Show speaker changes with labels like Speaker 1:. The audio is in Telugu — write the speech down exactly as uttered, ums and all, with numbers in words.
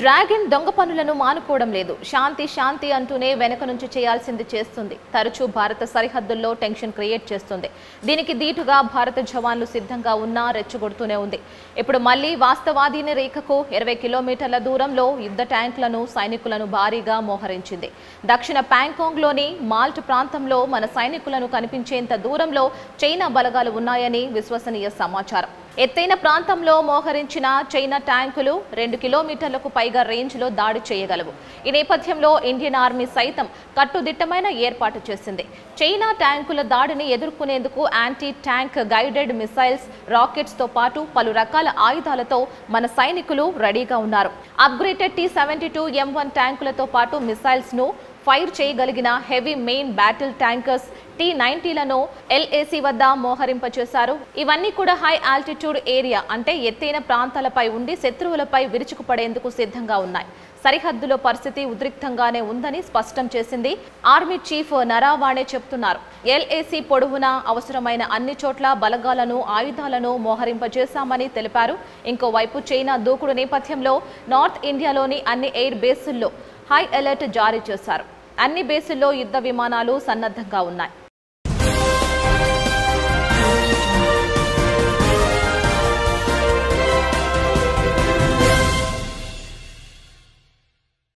Speaker 1: డ్రాగన్ దొంగ పనులను మానుకోవడం లేదు. శాంతి శాంతి అంటూనే వెనక నుంచి చేయాల్సింది చేస్తుంది. తరచూ భారత సరిహద్దుల్లో టెన్షన్ క్రియేట్ చేస్తుంది. దీనికి దీటుగా భారత జవాన్లు సిద్ధంగా ఉన్నా రెచ్చగొడుతూనే ఉంది. ఇప్పుడు మళ్లీ వాస్తవాధీన రేఖకు ఇరవై కిలోమీటర్ల దూరంలో యుద్ధ ట్యాంకులను సైనికులను భారీగా మోహరించింది. దక్షిణ ప్యాంగాంగ్లోని మాల్ట్ ప్రాంతంలో మన సైనికులను కనిపించేంత దూరంలో చైనా బలగాలు ఉన్నాయని విశ్వసనీయ సమాచారం. ఎత్తైన ప్రాంతంలో మోహరించిన చైనా ట్యాంకులు రెండు కిలోమీటర్లకు పైగా రేంజ్లో దాడి చేయగలవు. ఈ నేపథ్యంలో ఇండియన్ ఆర్మీ సైతం కట్టుదిట్టమైన ఏర్పాటు చేసింది. చైనా ట్యాంకుల దాడిని ఎదుర్కొనేందుకు anti tank guided missiles, rockets తో పాటు పలు రకాల ఆయుధాలతో మన సైనికులు రెడీగా ఉన్నారు. Upgraded T seventy two M one ట్యాంకులతో పాటు మిసైల్స్ ను ఫైర్ చేయగలిగిన heavy main battle tankers T నైన్టీలను ఎల్ఏసీ వద్ద మోహరింపచేశారు. ఇవన్నీ కూడా హై ఆల్టిట్యూడ్ ఏరియా అంటే ఎత్తైన ప్రాంతాలపై ఉండి శత్రువులపై విరుచుకుపడేందుకు సిద్ధంగా ఉన్నాయి. సరిహద్దులో పరిస్థితి ఉద్రిక్తంగానే ఉందని స్పష్టం చేసింది ఆర్మీ చీఫ్ నరావాణే చెబుతున్నారు. ఎల్ఏసీ పొడవునా అవసరమైన అన్ని చోట్ల బలగాలను ఆయుధాలను మోహరింపజేశామని తెలిపారు. ఇంకోవైపు చైనా దూకుడు నేపథ్యంలో నార్త్ ఇండియాలోని అన్ని ఎయిర్ బేసుల్లో హై అలర్ట్ జారీ చేశారు. అన్ని బేసుల్లో యుద్ధ విమానాలు సన్నద్ధంగా ఉన్నాయి.